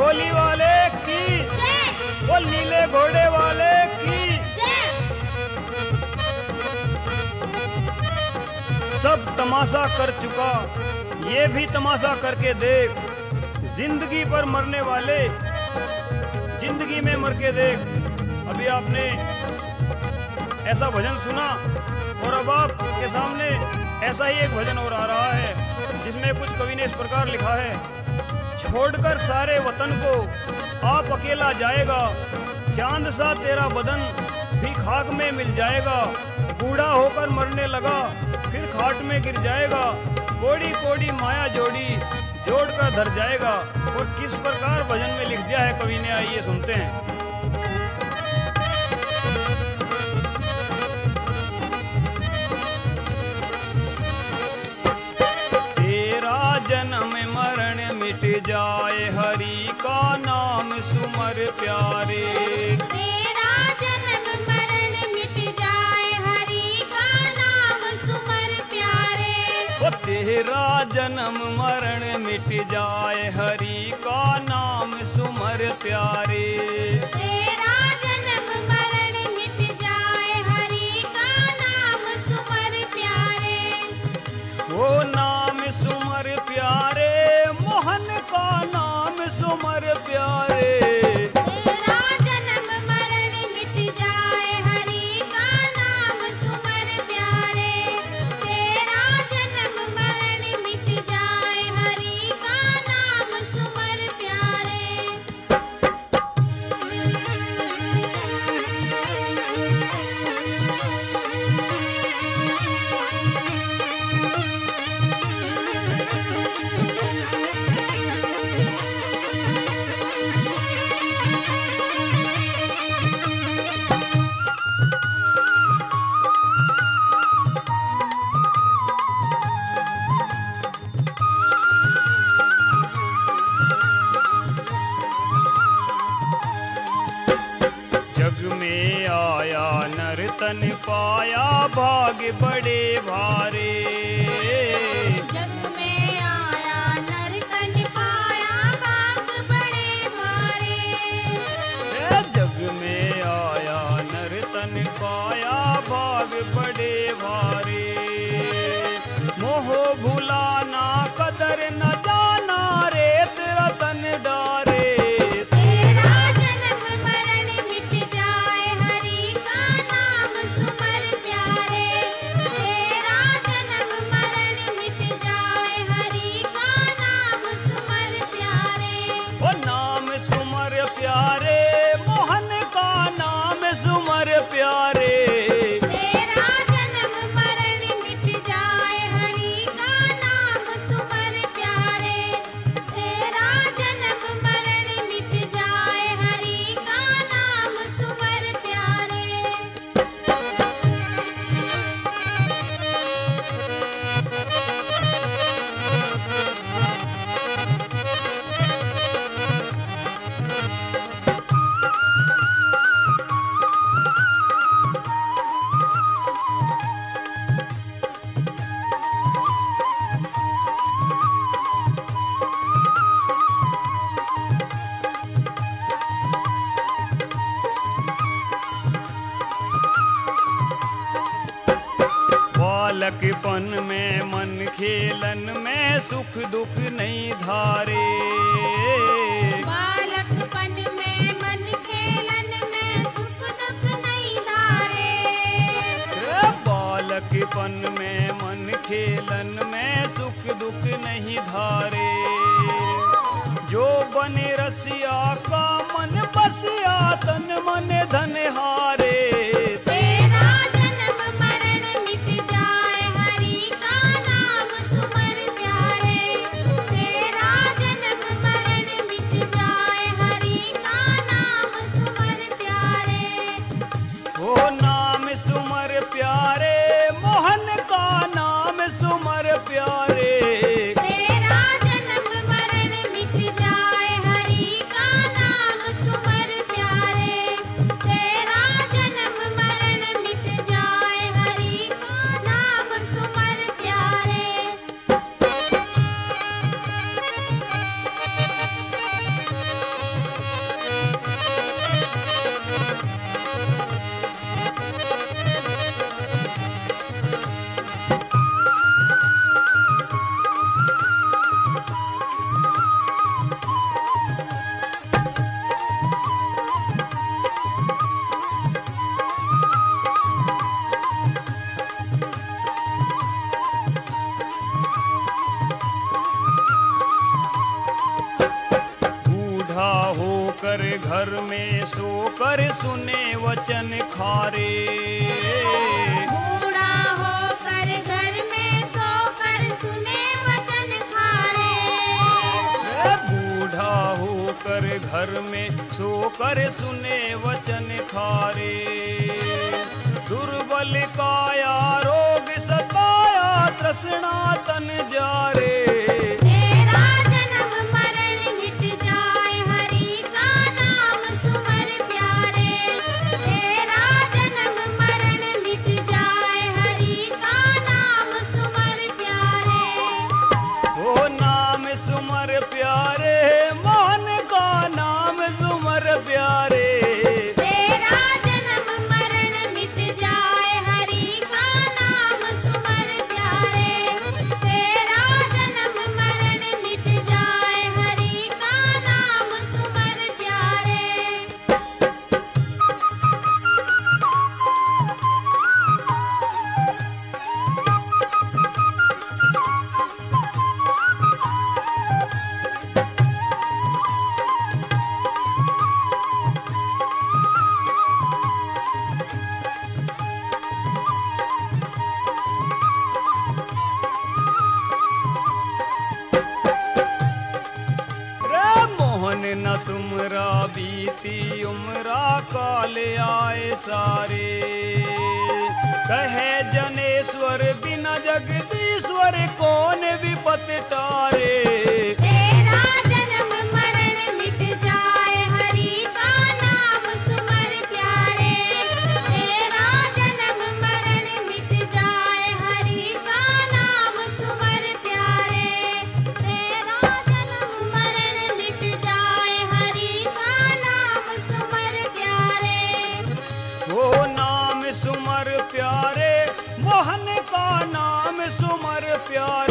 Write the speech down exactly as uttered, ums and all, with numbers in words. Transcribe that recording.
खोली वाले की, वो नीले घोड़े वाले की। सब तमाशा कर चुका, ये भी तमाशा करके देख। जिंदगी पर मरने वाले जिंदगी में मर के देख। अभी आपने ऐसा भजन सुना और अब आपके सामने ऐसा ही एक भजन और आ रहा है जिसमें कुछ कवि ने इस प्रकार लिखा है। छोड़कर सारे वतन को आप अकेला जाएगा, चांद सा तेरा बदन भी खाक में मिल जाएगा। बूढ़ा होकर मरने लगा फिर खाट में गिर जाएगा, कोड़ी कोड़ी माया जोड़ी जोड़ कर धर जाएगा। और किस प्रकार भजन में लिख दिया है कवि ने, आइए सुनते हैं। तेरा जन्म मरण मिट जाए, हरि का नाम सुमर प्यारे। तेरा जन्म मरण मिट जाए, हरि का नाम सुमर प्यारे। ओ तेरा जन्म मरण मिट जाए, हरि का नाम सुमर प्यारे। तेरा जन्म मरण मिट जाए, हरि का नाम सुमर प्यारे। वो नाम सुमर प्यारे, मोहन का नाम सुमर प्यारे। तेरा जन्म मरण मिट जाए, हरि का नाम सुमर प्यारे। तेरा जन्म मरण मिट जाए, हरि का नाम सुमर प्यारे। जग में आया नर तन पाया, भाग बड़े भारे। जग में आया नर तन पाया, भाग बड़े भारे। ए जग में आया नर तन पाया, भाग बड़े भारे। मोह भुलाना कदर न जाना, रेत रतन डारे। तेरा जन्म मरण मिट जाए, हरि का नाम सुमर प्यारे। तेरा जन्म मरण मिट जाए, हरि का नाम सुमर प्यारे। वो नाम सुमर प्यारे, मोहन का नाम सुमर प्यारे। तेरा जन्म मरण मिट जाए, हरि का नाम सुमर प्यारे। तेरा जन्म मरण मिट जाए, हरि का नाम सुमर प्यारे। बालकपन में मन खेलन में, सुख दुख नहीं धारे। बालकपन में मन खेलन में, सुख दुख नहीं धारे। ए बालकपन में मन खेलन में, सुख दुख नहीं धारे। जो बने रसिया का मन बसिया, तन मन धन हारे। तेरा जन्म मरण मिट जाए, हरि का नाम सुमर प्यारे। तेरा जन्म मरण मिट जाए, हरि का नाम सुमर प्यारे। वो नाम सुमर प्यारे, मोहन का नाम सुमर प्यारे। तेरा जन्म मरण मिट जाए, हरि का नाम सुमर प्यारे। तेरा जन्म घर में सोकर सुने वचन खारे। बूढ़ा होकर घर में सोकर सुने वचन खारे। ए, बूढ़ा होकर घर में सोकर सुने वचन खारे। दुर्बल काया रोग सताया तृष्णा तन जारे। तेरा जन्म मरण मिट जाए हरि का नाम सुमर प्यारे। तेरा जन्म मरण मिट जाए हरि का नाम सुमर प्यारे। ओ नाम सुमर प्यारे, मोहन का नाम सुमर प्यारे। तेरा जन्म मरण मिट जाए हरि का नाम सुमर प्यारे। तेरा जन्म मरण मिट जाए हरि का नाम सुमर प्यारे। रे मोहन न सुमरा बीती उमरा काल आए सारे। कहे जनेश्वर बिना जगदीश्वर कौन विपत टारे। तेरा जन्म मरण मिट जाए हरि का नाम सुमर प्यारे। तेरा जन्म मरण मिट जाए हरि का नाम सुमर प्यारे। तेरा जन्म मरण मिट जाए हरि का नाम सुमर प्यारे। वो नाम सुमर प्यारे, मोहन का नाम सुमर प्यारे।